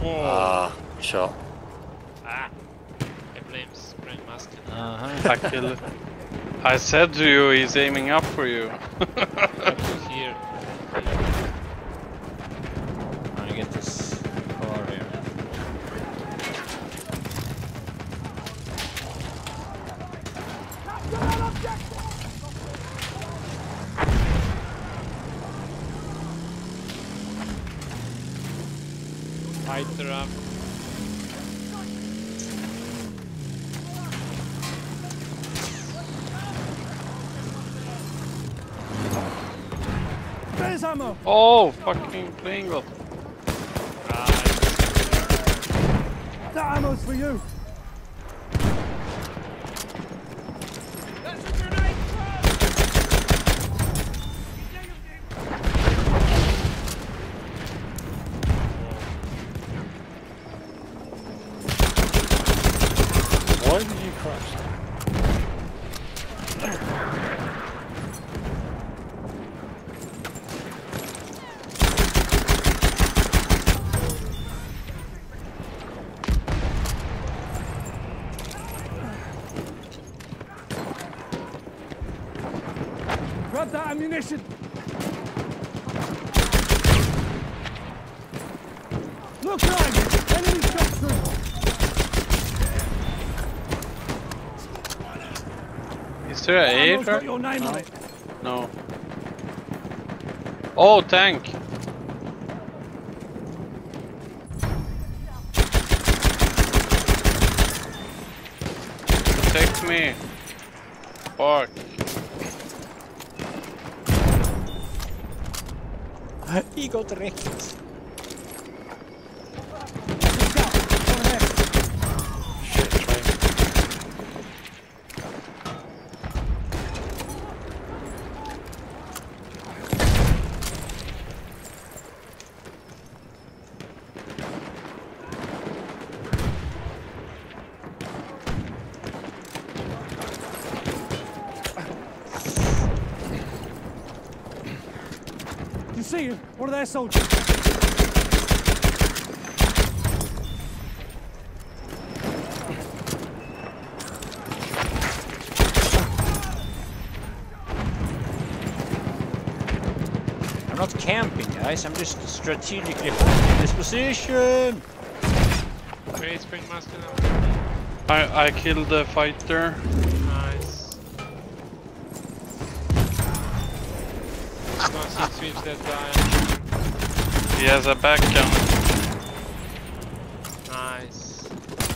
Ah, shot. Ah, I blame spring musket. I killed it. I said to you, he's aiming up for you. Here. I'm gonna get this car here. Fighter up. There's ammo. Oh, fucking playing well. That ammo's for you. That's a grenade Why did you crash? Grab that ammunition. Look, Ryan! Enemy shot through. Is there an Ammo's air? got your name on it. No. Oh, tank. Protect me. Fuck. He got wrecked. Shit, train. You see him? One of their soldiers. I'm not camping, guys. I'm just strategically holding this position. Great spring musket. I killed the fighter. Nice. Once he sweeps that guy. He has a back gun. Nice.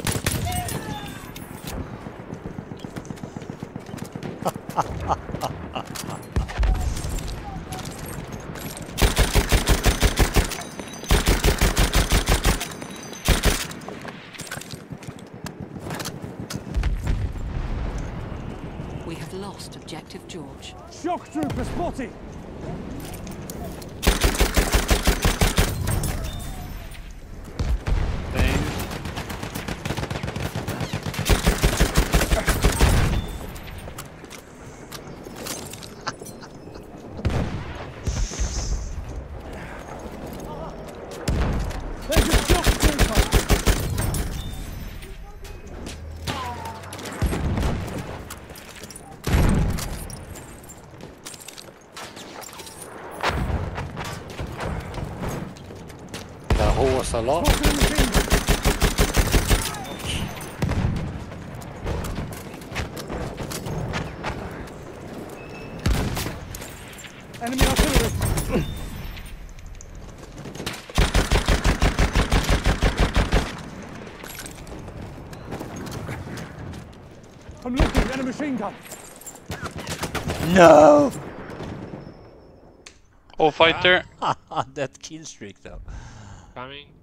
We have lost objective George. Shock trooper spotted. There's a shock trooper. The horse a lot. Spotted a machine gun. Enemy artillery. I'm looking at a machine gun. No! Oh, fighter. That kill streak though. Coming.